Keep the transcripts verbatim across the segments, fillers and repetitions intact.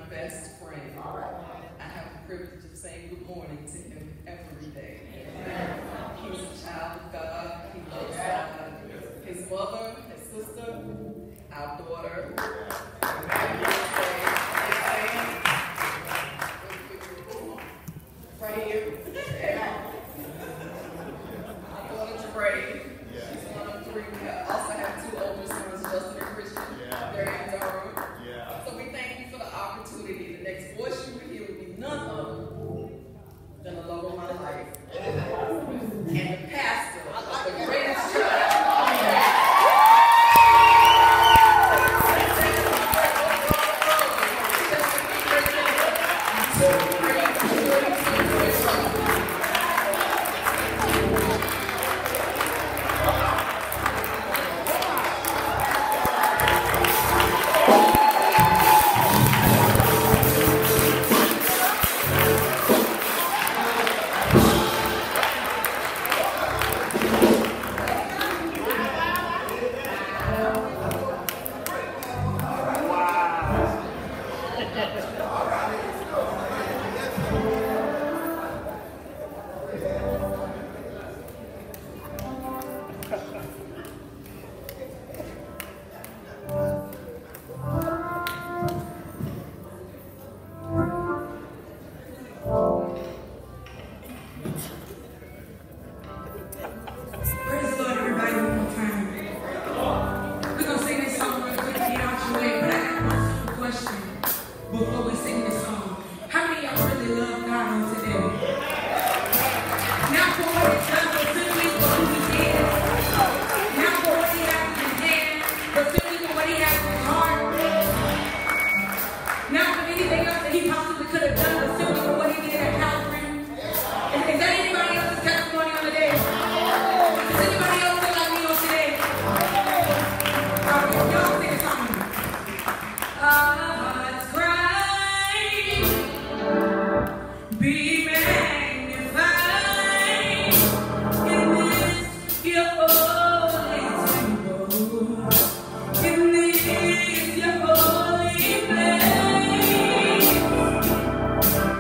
best friend. All right. I have the privilege of saying good morning to him every day. He's a child of God. He loves God. His mother, his sister, our daughter. Right here. Our daughter Dre. She's one of three. We also have two older sons, Justin and Christian. They're in Durham. So we thank you for the opportunity. The next voice you will hear will be none other than the love of my life. And the pastor of the greatest church. Your holy place.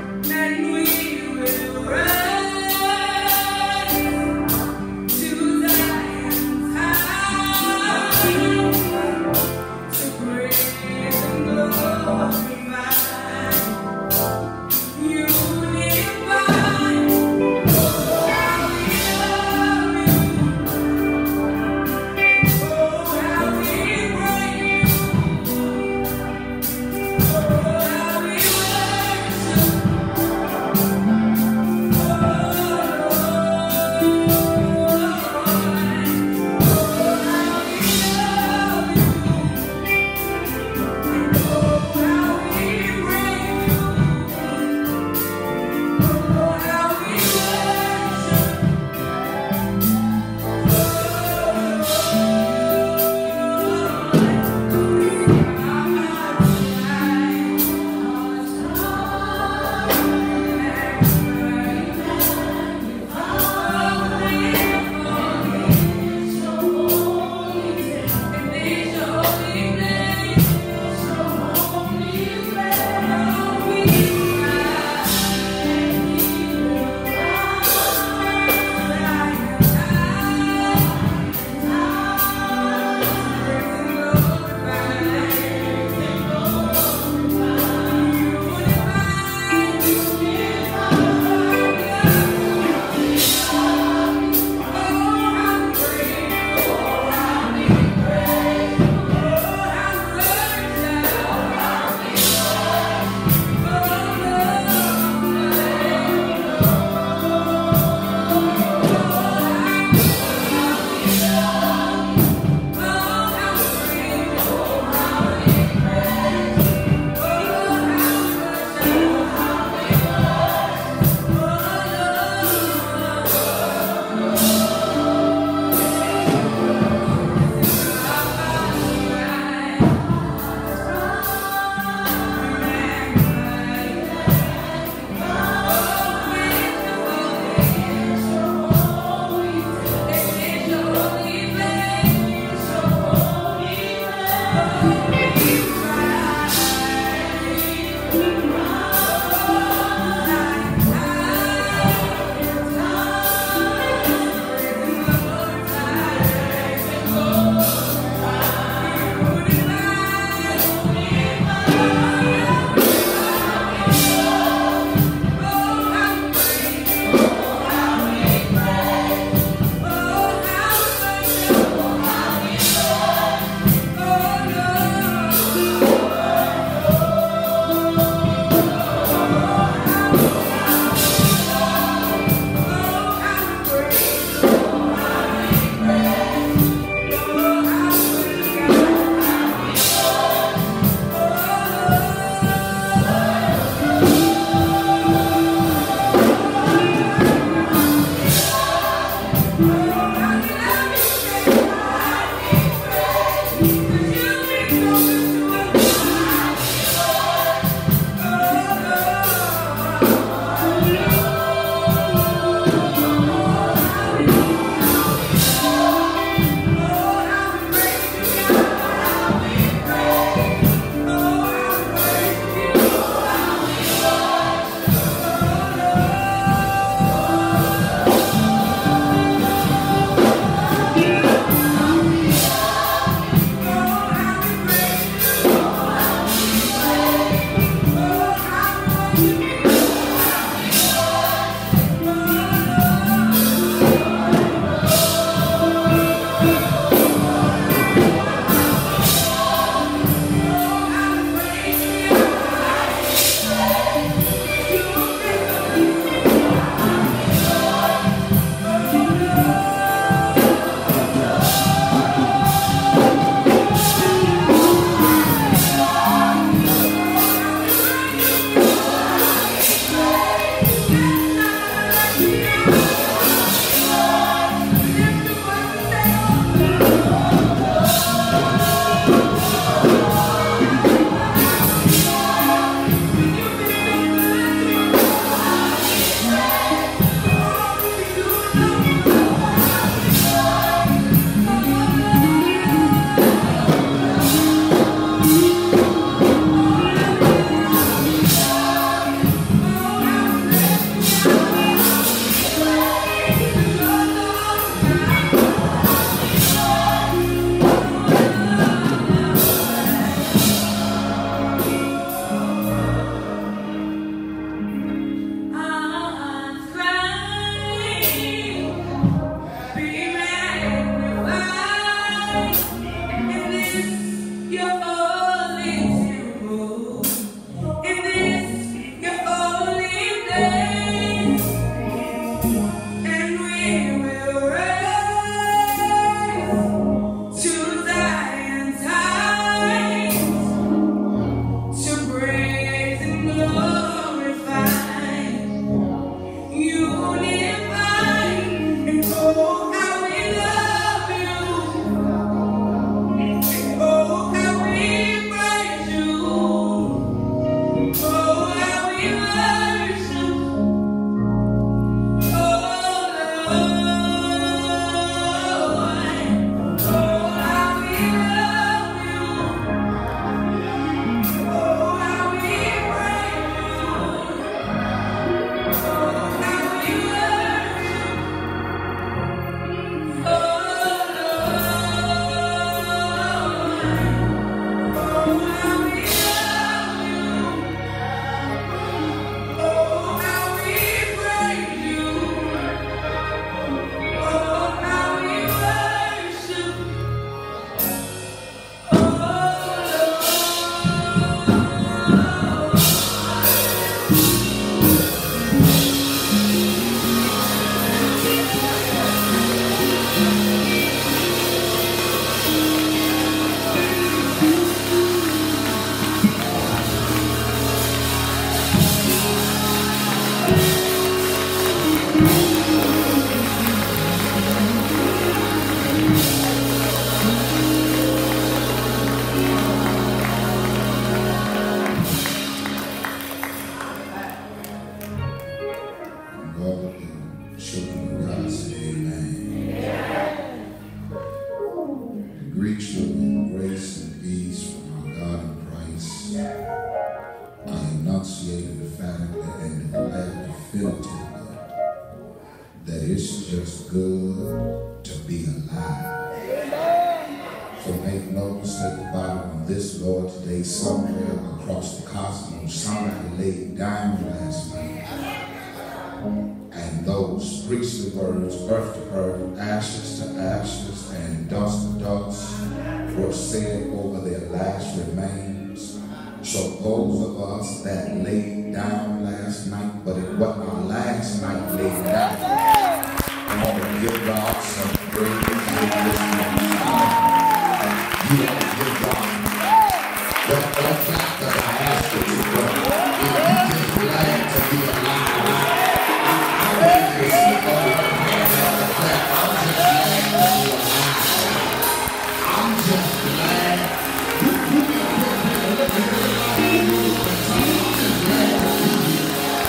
enunciated the fact and declared definitively that it's just good to be alive. So make no mistake about it, on this Lord's Day, somewhere across the cosmos, somebody laid down last night. And those priestly words, earth to earth, ashes to ashes, and dust to dust, were said over their last remains. So those of us that laid down last night, but it wasn't our last night laid down, I want to give God some praise in this moment. You want to give God. Don't clap because I asked you to, but if you just glad to be alive, I think this is going to clap. I'm just glad to be alive. I'm just glad. You, you can put me look at everybody in you, but I'm just glad to be here.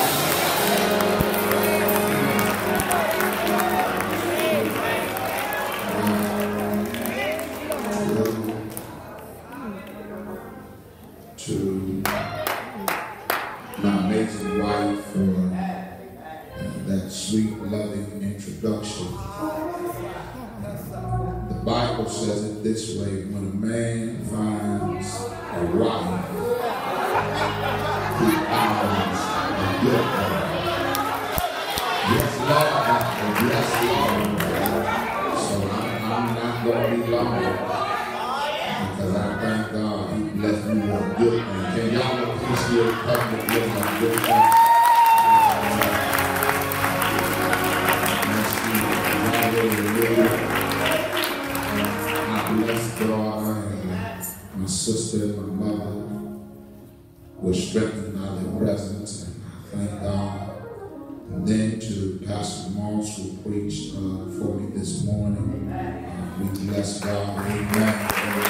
To my amazing wife for uh, that sweet, loving introduction. The Bible says it this way: when a man finds a wife, he finds a good one. Yes, Lord, yes, Lord. So I'm, I'm not going to be long. Because I thank God He blessed me with a good man. Can y'all appreciate public living on good man? I bless God and my sister and my mother were strengthened by their presence, and I thank God. And then to Pastor Moss, who preached uh, for me this morning, uh, we bless God. Amen.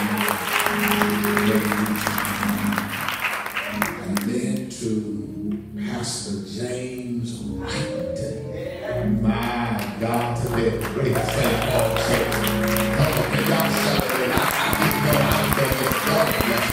And then to Pastor James Wright, my God, to their great Saint Paul Church. Come on, can y'all celebrate? I, I didn't know I was going to get God bless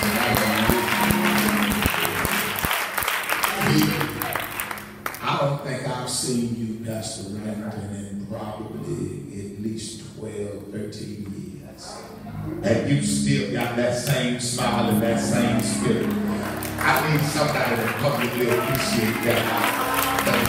tonight. I don't think I've seen you, Pastor Remington, in probably at least twelve, thirteen years. And you still got that same smile and that same spirit. I need somebody to publicly appreciate that. Thank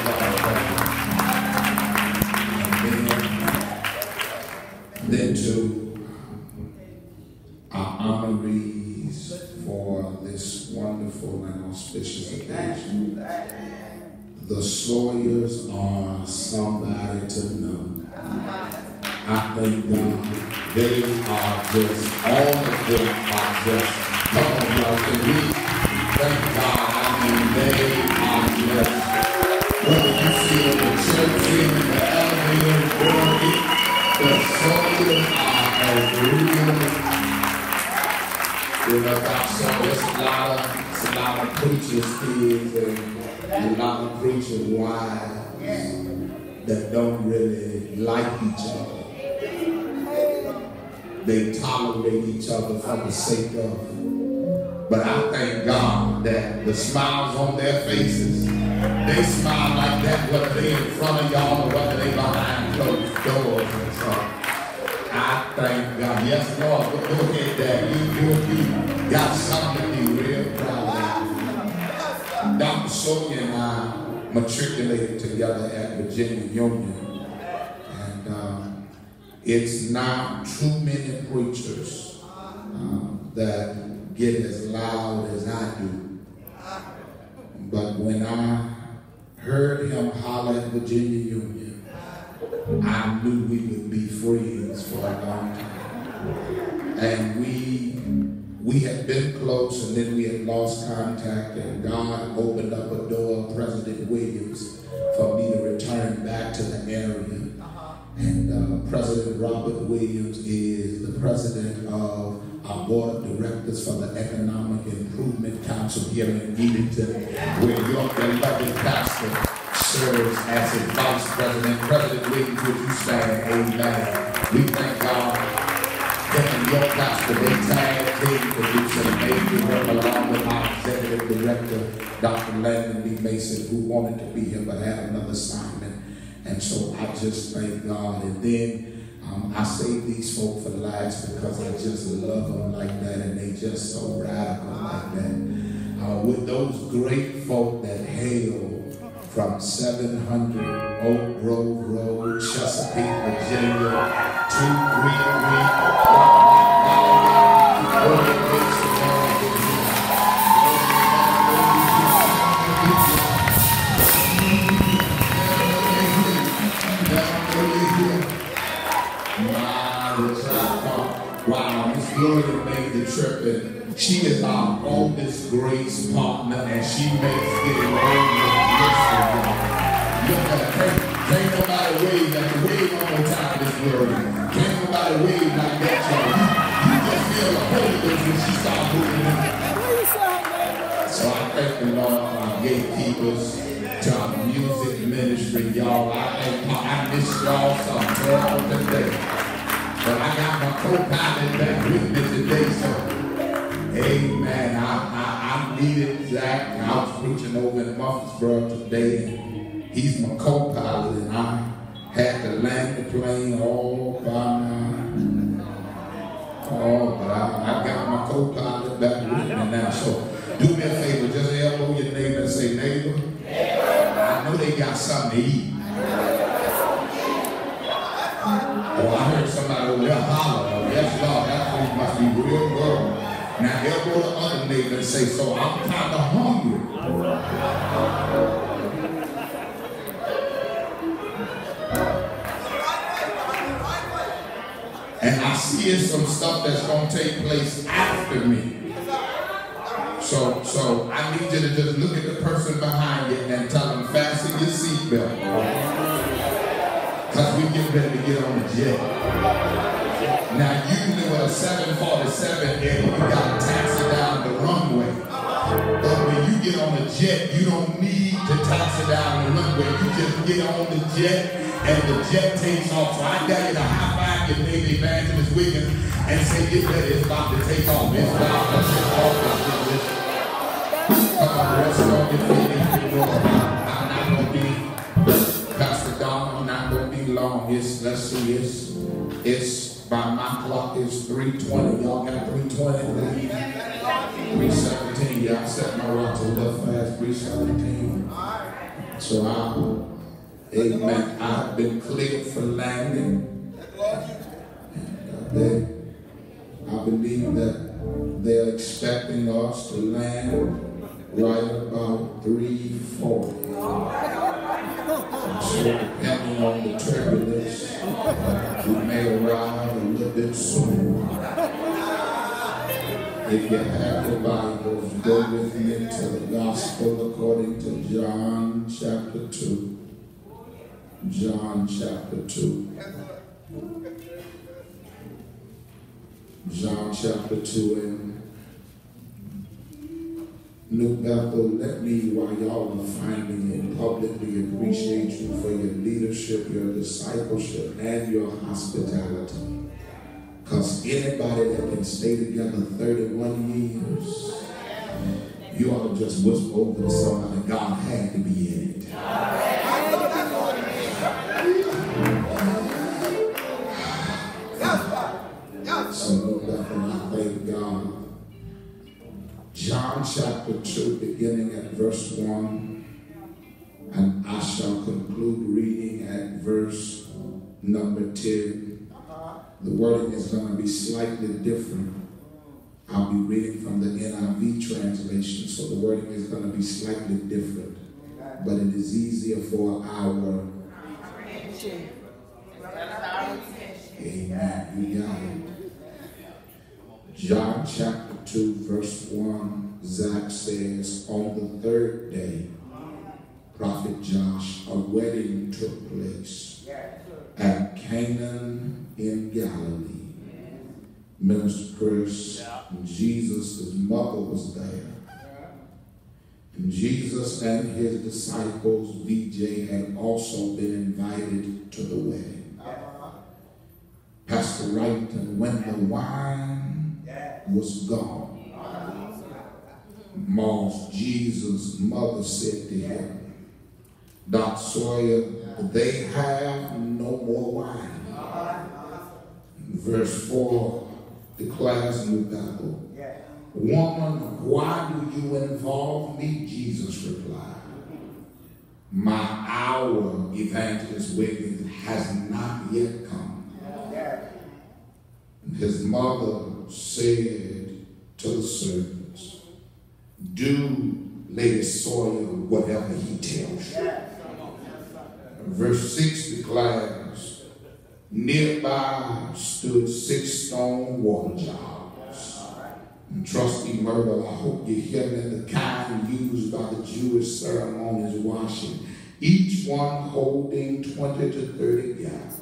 God. And then, then to our honorees for this wonderful and auspicious occasion. The Sawyers are somebody to know. I thank God they are just, all of them are just, come on y'all, can we thank God? I mean, they are just, whether you feel the church in the elevator, working, the Sawyers are a real, you know, I saw there's a lot of, a lot of preachers' kids and a lot of preachers' wives that don't really like each other. They tolerate each other for the sake of. But I thank God that the smiles on their faces, they smile like that whether they in front of y'all or whether they behind closed doors and stuff. I thank God. Yes, Lord, go, go ahead, Dad. You, you, you got something to be real proud of. Doctor Sawyer and I matriculated together at Virginia Union. And um, it's not too many preachers um, that get as loud as I do. But when I heard him holler at Virginia Union, I knew we would be friends for a long time. And we we had been close, and then we had lost contact, and God opened up a door, President Williams, for me to return back to the area. And uh, President Robert Williams is the president of our board of directors for the Economic Improvement Council here in Edenton, where your beloved pastor serves as his vice president. President Williams, would you stand? Amen. We thank God Kevin York, Pastor Ray Tag, Team Producer, Major Work, along with our Executive Director, Doctor Landon B. Mason, who wanted to be here but had another assignment. And so I just thank God. And then um, I save these folk for last because I just love them like that, and they just so radical like that. Uh, with those great folk that hail from seven hundred Oak Grove Road, Chesapeake, Virginia, two three three, wow, Miss Gloria made the trip, and she is our oldest Grace partner, and she makes getting older. Look at her. Can't nobody wave like the wave one more time, Miss Gloria. Can't nobody wave like that, y'all. You, you just feel the Holy Ghost when she starts moving. So I thank the Lord for our gatekeepers, to our music ministry, y'all. I, I miss y'all some trouble today. But I got my co-pilot back with me today, so amen. I, I, I needed Zach. I was preaching over in Murfreesboro today, and he's my co-pilot, and I had to land the plane all by my, oh, but I, I got my co-pilot back with me now. So do me a favor, just elbow your neighbor and say, neighbor, I know they got something to eat. Oh, I heard somebody over there holler. Oh, yes, Lord, that food must be real good. Now, they'll go to other neighbor and say, so I'm kind of hungry. And I see some stuff that's going to take place after me. So, so I need you to just look at the person behind you and tell them, fasten your seatbelt. Because we get ready to get on the jet. Now, usually with a seven forty-seven, Eddie, you got to taxi down the runway. But when you get on the jet, you don't need to taxi down the runway. You just get on the jet, and the jet takes off. So I got you to high five your neighbor, Evangelist Wiggins, and say, get ready, it's about to take off. It's about to take off. Come on, rest on your feet. I'm not going to be Pastor Don, I'm not going to be long. It's, let's see, it's, it's by my clock, it's three twenty. Y'all got three twenty? three seventeen. Yeah, I set my watch a little fast, three seventeen. So I, amen, I've been cleared for landing. And uh, they, I believe that they're expecting us to land right about three forty. So depending on the turbulence, we may arrive a little bit sooner. If you have your Bibles, go with me to the Gospel according to John chapter two. John chapter two. John chapter two, and New Bethel, let me, while y'all are finding it, publicly appreciate you for your leadership, your discipleship, and your hospitality. Because anybody that can stay together thirty-one years, you ought to just whisper over to somebody, God had to be in it. So New Bethel, I thank God. John chapter two, beginning at verse one, and I shall conclude reading at verse number ten. The wording is going to be slightly different. I'll be reading from the N I V translation, so the wording is going to be slightly different, but it is easier for our amen. You got it. John chapter two, verse one, Zach says, on the third day, Prophet Josh, a wedding took place at Canaan in Galilee. Minister Chris, Jesus' mother was there. And Jesus and his disciples, V J, had also been invited to the wedding. Pastor right when the wine was gone. Moss Jesus' mother said to him, Doctor Sawyer, they have no more wine. Verse four declares in the Bible, woman, why do you involve me? Jesus replied, my hour, Evangelist Wiggins, has not yet come. And his mother said to the servants, do Lady Sawyer whatever he tells you. Verse six declares, nearby stood six stone water jars. And Trustee Myrtle, I hope you hear that the kind used by the Jewish ceremonies washing, each one holding twenty to thirty gallons.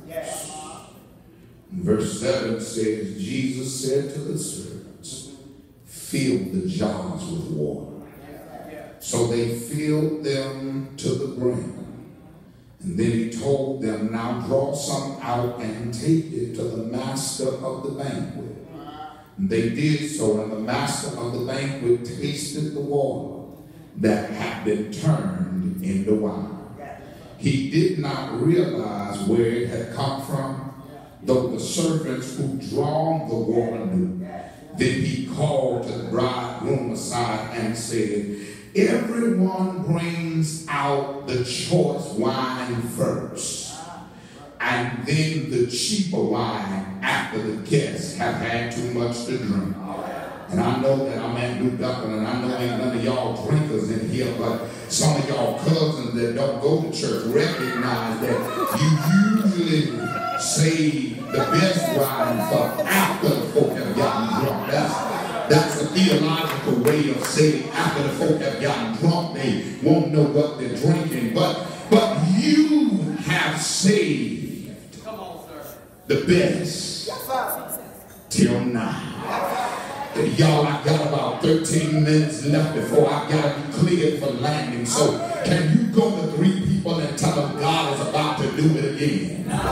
And verse seven says, Jesus said to the servants, fill the jars with water. So they filled them to the brim. And then he told them, now draw some out and take it to the master of the banquet. And they did so, and the master of the banquet tasted the water that had been turned into wine. He did not realize where it had come from, though the servants who drawn the water knew. Then he called to the bridegroom aside and said, everyone brings out the choice wine first, and then the cheaper wine after the guests have had too much to drink. And I know that I'm at New Dublin, and I know ain't none of y'all drinkers in here, but some of y'all cousins that don't go to church recognize that you usually save the best wine for after the folk have gotten drunk. That's That's a theological way of saying after the folk have gotten drunk, they won't know what they're drinking. But but you have saved Come on, sir. the best yes, till now. Y'all, I got about thirteen minutes left before I got to be cleared for landing. So can you go to three people and tell them God is about to do it again? I,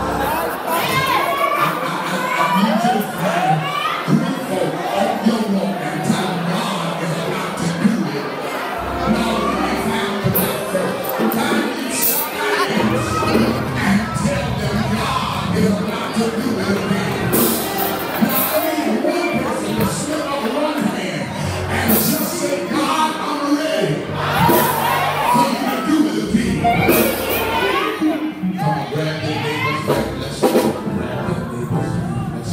I, I, I need you to find three folk on your walk and tell them God is about to do it. Now they found the doctor. Find you somebody and tell them God is about to do it again. Now I need one person to slip up one hand and just say, God, I'm ready for you to do it again. Come on, grab your neighbor's hand. Let's go. Grab your neighbor's hand. Let's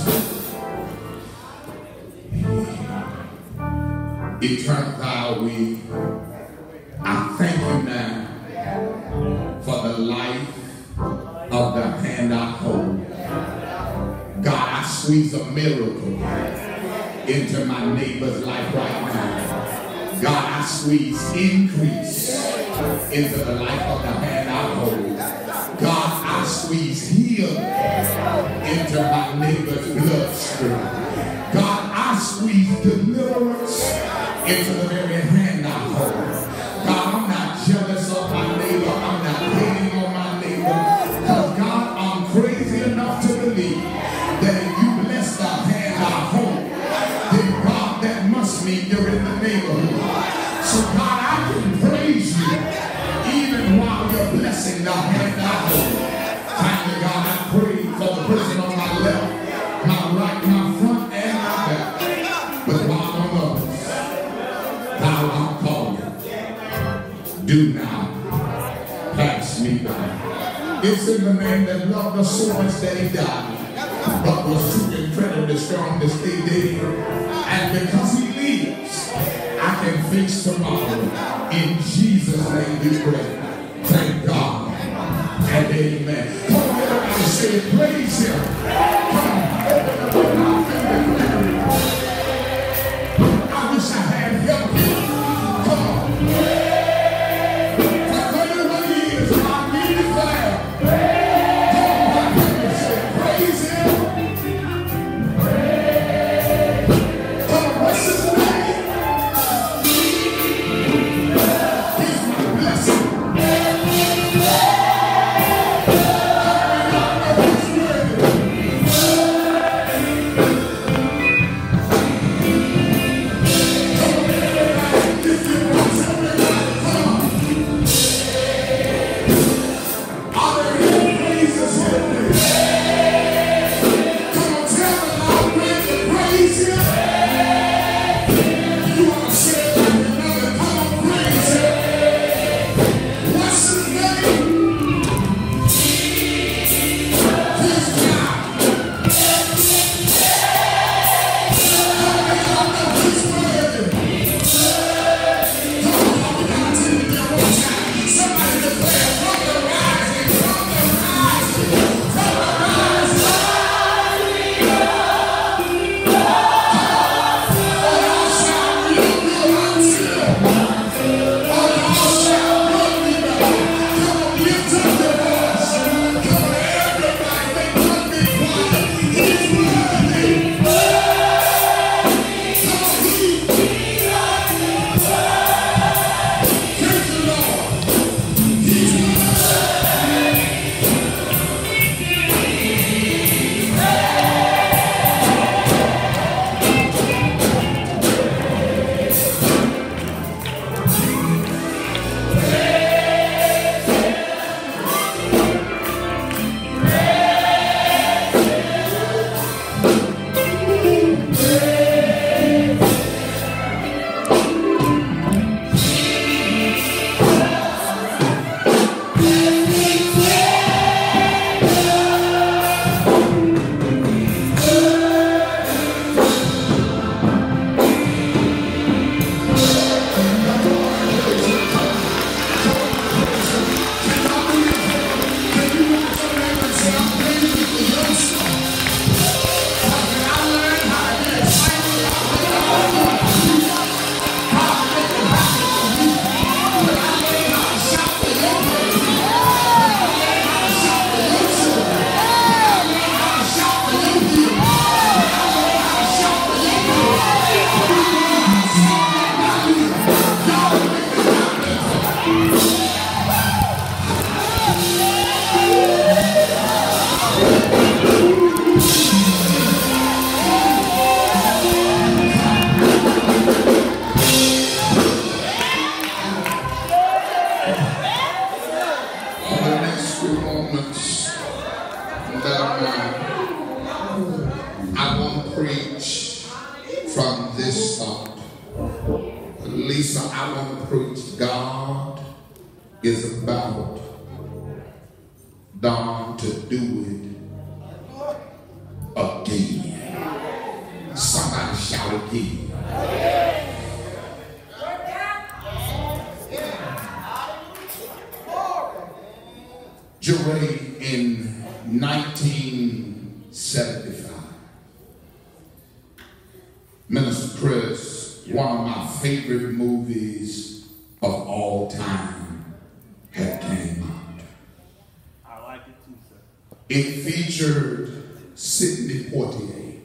go. Eternal God, we, I thank you now for the life of the hand I hold. God, I squeeze a miracle into my neighbor's life right now. God, I squeeze increase into the life of the hand I hold. God, I squeeze healing into my neighbor's bloodstream. God, I squeeze deliverance into the very hand I hold. God, I'm not jealous of my neighbor. I'm not hating on my neighbor. Because God, I'm crazy enough to believe that if you bless the hand I hold, then God, that must mean you're in the neighborhood. So God, I can praise you even while you're blessing the hand I hold. Finally, God, I pray for the person on my left, my right, my front, and my back. But while I'm others, thou I'll call you. Do now. Pass me by. It's in the name that loved us so much that he died, but was too incredibly strong to stay dead. And because he lives, I can face tomorrow. In Jesus' name we pray. Thank God and amen. Come on, everybody say it. Praise him. Come on, open up your mouth and declare. I wish I had help here. Come on. For thirty-one years, I need to declare. Come on, my say praise him. Come on, what's his name? He's my blessing. few moments that I want to preach from this thought. Lisa, I want to preach God is about Don to do it again. Somebody shout again. Jeray, in nineteen seventy-five, Minister Chris, one of my favorite movies of all time had came out. I like it too, sir. It featured Sidney Poitier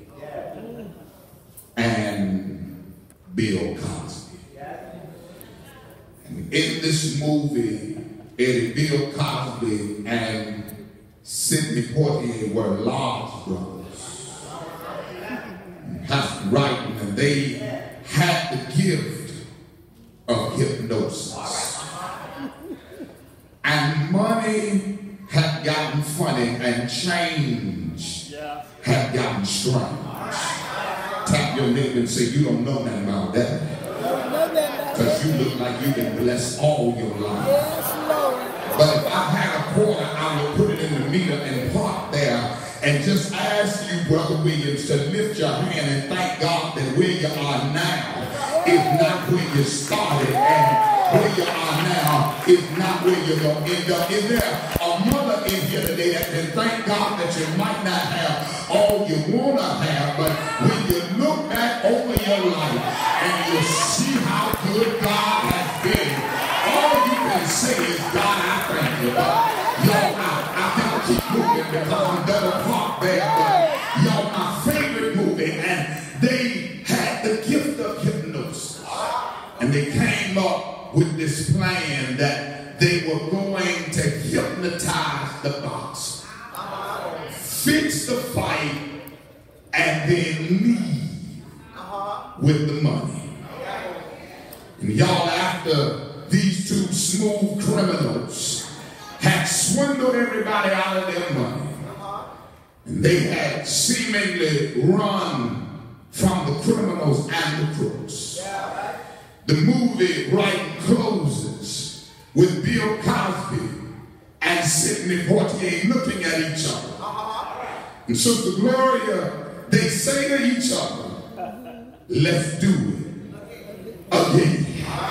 and Bill Cosby. And in this movie, Eddie, Bill Cosby and Sidney Poitier were large brothers. That's right, and they had the gift of hypnosis. And money had gotten funny and change had gotten strange. Tap your neighbor and say, you don't know nothing about that. Because you look like you've been blessed all your life. But if I had a quarter, I would put it in the meter and park there and just ask you, Brother Williams, to lift your hand and thank God that where you are now is not where you started, and where you are now is not where you're going to end up. Is there a mother in here today that can thank God that you might not have all you want to have, but when you look back over your life and you see how good God has been, all you can say is, God, I thank you. Y'all, I, I gotta keep moving because I'm double parked there. But y'all, my favorite movie, and they had the gift of hypnosis. And they came up with this plan that they were going to hypnotize the box, fix the fight, and then leave with the money. And y'all, after these two smooth criminals had swindled everybody out of their money, and they had seemingly run from the criminals and the crooks, the movie right closes with Bill Cosby and Sidney Poitier looking at each other. And Sister Gloria, they say to each other, let's do it again.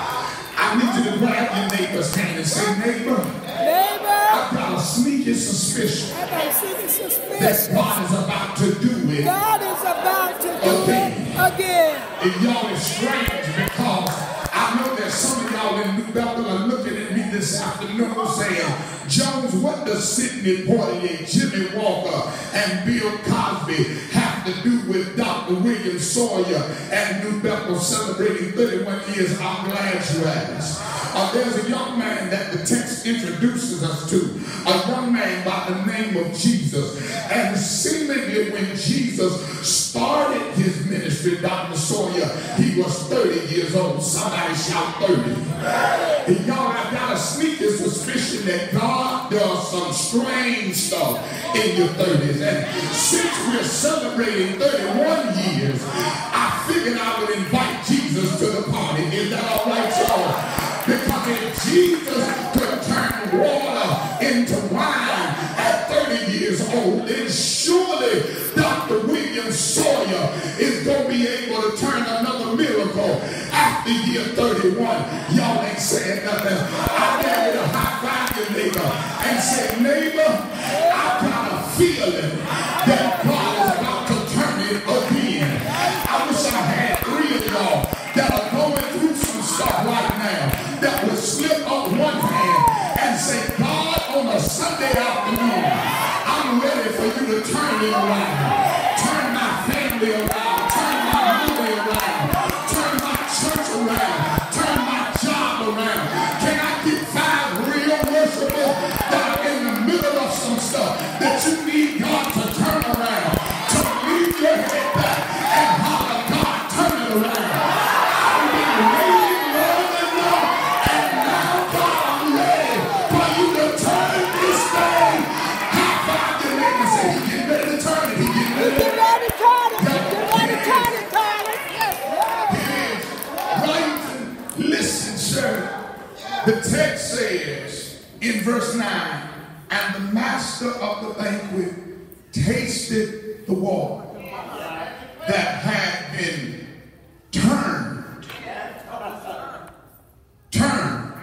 I need you to grab your neighbor's hand and say, neighbor, neighbor, I've got a sneaky suspicion, I got a sneaky suspicion that God is about to do it. God is about to do again. it again. And y'all, is strange because I know that some of y'all in New Bethel are looking at me this afternoon saying, Jones, what does Sidney Poitier, Jimmy Walker, and Bill Cosby have to do with Doctor William Sawyer and New Bethel celebrating thirty-one years? I'm glad you asked. Uh, there's a young man that the text introduces us to, a young man by the name of Jesus. And seemingly when Jesus started his ministry, Doctor Sawyer, he was thirty years old. Somebody shout thirty. And y'all, I've got a sneaky suspicion that God does some strange stuff in your thirties. And since we're celebrating thirty-one years, I figured I would invite Jesus to the party. Is that all right, y'all? Because if Jesus could turn water into wine at thirty years old, then surely Doctor William Sawyer is going to be able to turn another miracle after year thirty-one. Y'all ain't saying nothing. I dare you to high five your neighbor and say, neighbor, I've got a feeling that God is about to turn it again. I wish I had three of y'all that are going through some stuff right now that would slip up one hand and say, God, on a Sunday afternoon, I'm ready for you to turn it around. Turn my family around. Turn my money around. Turn my church around. Turn my job around. Can I get five real worshipers that are in the middle of some stuff that you need God to turn around? To leave your head back and holler, God, turn it around. I've been waiting long enough, and now God, I'm ready for you to turn this thing text says in verse nine, and the master of the banquet tasted the water that had been turned, turned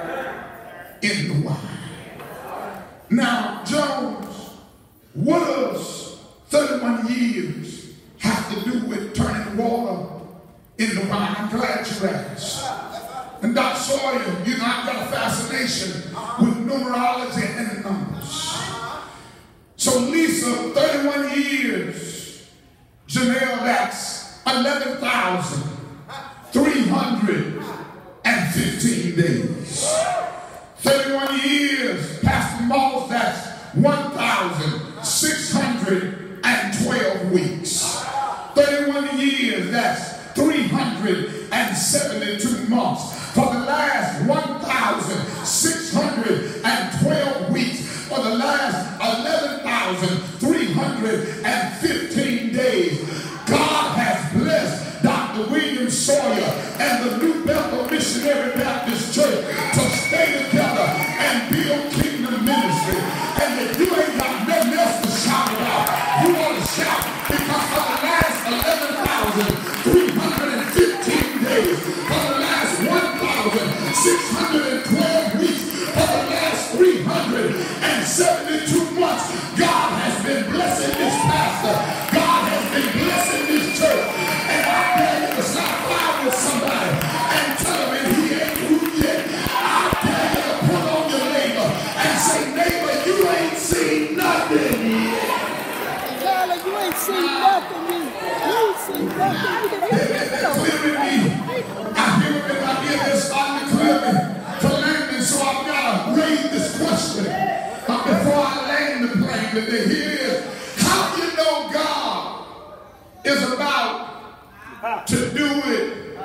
in the wine. Now, Jones, what does thirty-one years have to do with turning water in the wine? I'm glad you asked. And Doctor Sawyer, you know, I've got a fascination with numerology and numbers. So Lisa, thirty-one years, Janelle, that's eleven thousand three hundred fifteen days. thirty-one years, Pastor Moss, that's one thousand six hundred twelve weeks. thirty-one years, that's three hundred seventy-two months. For the last one thousand six hundred twelve weeks, for the last eleven thousand three hundred fifteen days, God has blessed Doctor William Sawyer and the New Bethel Missionary Baptist Church to stay together and build kingdom ministry. And if you ain't got nothing else to shout about, you want to shout, because for the last eleven thousand three hundred fifteen days, for the last one thousand six hundred twelve weeks, for the last three hundred seventy-two months, God has been blessing this pastor. God has been blessing this church. And I dare you to stop fire with somebody and tell him he ain't who yet. I dare you to put on your neighbor and say, neighbor, you ain't seen nothing yet. Tyler, you ain't seen nothing yet. You ain't seen nothing. Clearly me. I hear it in my ear. They're starting to clear me for landing. So I've got to raise this question uh, before I land the plane today. Here it is. How do you know God is about to do it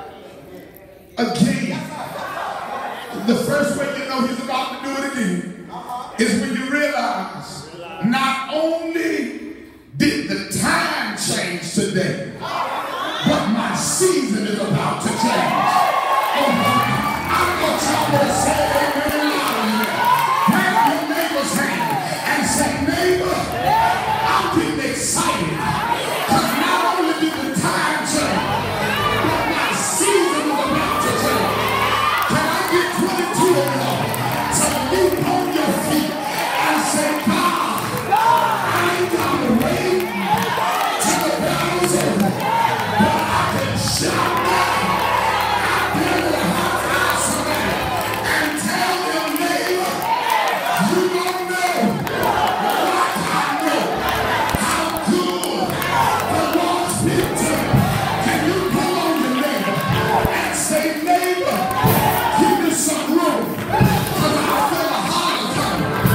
again? The first way you know he's about to do it again is when you realize not only did the time change today, but my season is about to change. Oh, I want y'all to say amen loud. Grab your neighbor's hand and say, neighbor, I'm getting excited. Because not only did the time change, but my season is about to change. Can I get twenty-two of y'all to leap on your feet and say, God, I ain't got to wait till the battle's over, but I can shout now. I dare you to high-five somebody and tell them, neighbor, you don't know like I know how good the Lord's been to me. Can you pull on your neighbor and say, neighbor, give me some room, because I feel a holler coming.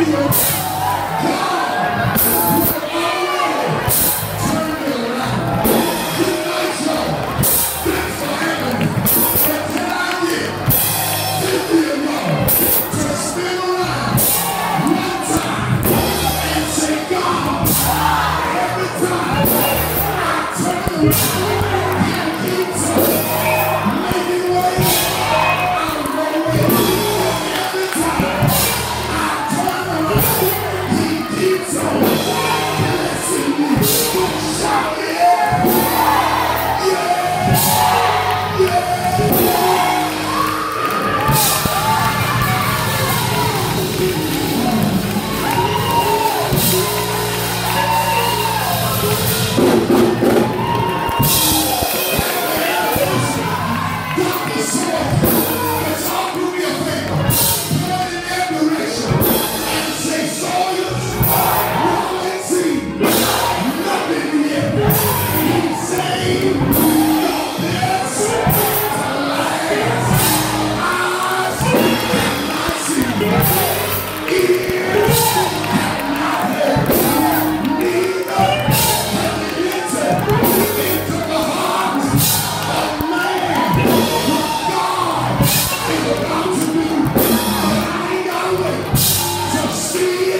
See